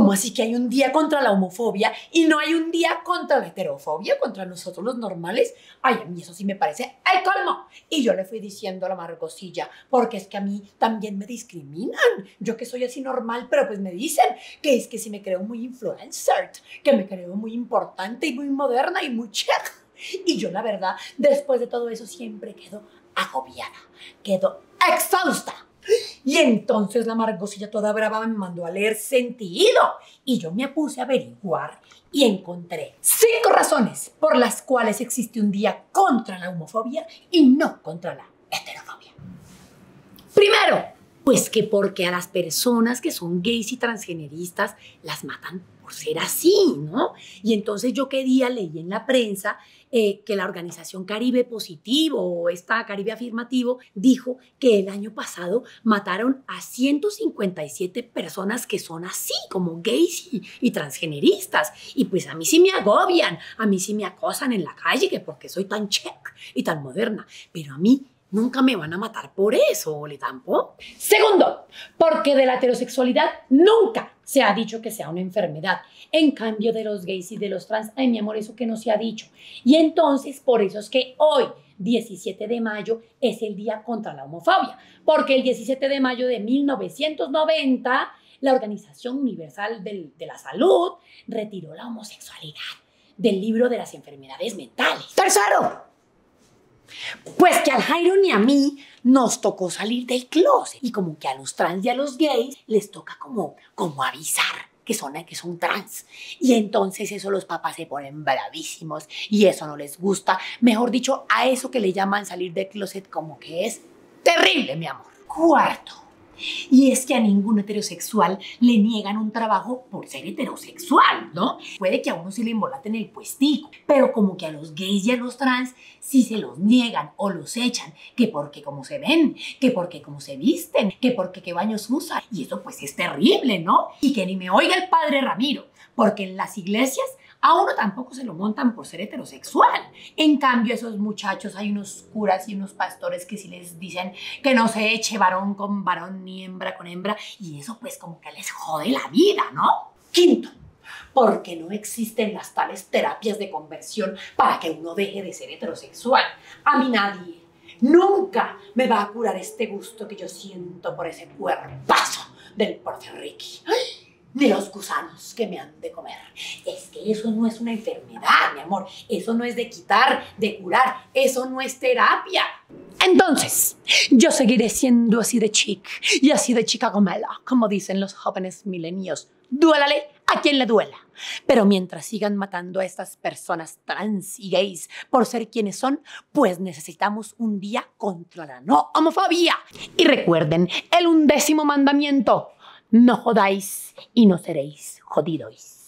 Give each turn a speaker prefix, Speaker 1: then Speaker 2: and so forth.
Speaker 1: ¿Cómo así que hay un día contra la homofobia y no hay un día contra la heterofobia, contra nosotros los normales? Ay, a mí eso sí me parece el colmo. Y yo le fui diciendo a la Margosilla, porque es que a mí también me discriminan. Yo que soy así normal, pero pues me dicen que es que si me creo muy influencer, que me creo muy importante y muy moderna y muy check. Y yo la verdad, después de todo eso siempre quedo agobiada, quedo exhausta. Y entonces la Margosilla toda brava me mandó a leer Sentido y yo me puse a averiguar y encontré 5 razones por las cuales existe un día contra la homofobia y no contra la heterofobia. Primero, pues que porque a las personas que son gays y transgeneristas las matan por ser así, ¿no? Y entonces yo qué día leí en la prensa que la organización Caribe Positivo o esta Caribe Afirmativo dijo que el año pasado mataron a 157 personas que son así, como gays y transgeneristas. Y pues a mí sí me agobian, a mí sí me acosan en la calle, que porque soy tan check y tan moderna, pero a mí nunca me van a matar por eso, ¿le tampoco? Segundo, porque de la heterosexualidad nunca se ha dicho que sea una enfermedad. En cambio de los gays y de los trans, ay, mi amor, eso que no se ha dicho. Y entonces, por eso es que hoy, 17 de mayo, es el día contra la homofobia. Porque el 17 de mayo de 1990, la Organización Universal de la Salud retiró la homosexualidad del libro de las enfermedades mentales. Tercero, pues que al Jairo ni a mí nos tocó salir del closet y como que a los trans y a los gays les toca como avisar que son trans. Y entonces eso los papás se ponen bravísimos y eso no les gusta. Mejor dicho, a eso que le llaman salir del closet como que es terrible, mi amor. Cuarto, y es que a ningún heterosexual le niegan un trabajo por ser heterosexual, ¿no? Puede que a uno sí le embolaten el puestico, pero como que a los gays y a los trans sí se los niegan o los echan, que porque como se ven, que porque como se visten, que porque qué baños usan. Y eso pues es terrible, ¿no? Y que ni me oiga el padre Ramiro, porque en las iglesias a uno tampoco se lo montan por ser heterosexual. En cambio, esos muchachos, hay unos curas y unos pastores que sí les dicen que no se eche varón con varón ni hembra con hembra. Y eso pues como que les jode la vida, ¿no? Quinto, porque no existen las tales terapias de conversión para que uno deje de ser heterosexual. A mí nadie nunca me va a curar este gusto que yo siento por ese cuerpazo del Puerto Ricky. Ni los gusanos que me han de comer. Es que eso no es una enfermedad, mi amor. Eso no es de quitar, de curar. Eso no es terapia. Entonces, yo seguiré siendo así de chic y así de chica gomela, como dicen los jóvenes milenios. Duélale a quien le duela. Pero mientras sigan matando a estas personas trans y gays por ser quienes son, pues necesitamos un día contra la no homofobia. Y recuerden el 11º mandamiento. No jodáis y no seréis jodidos.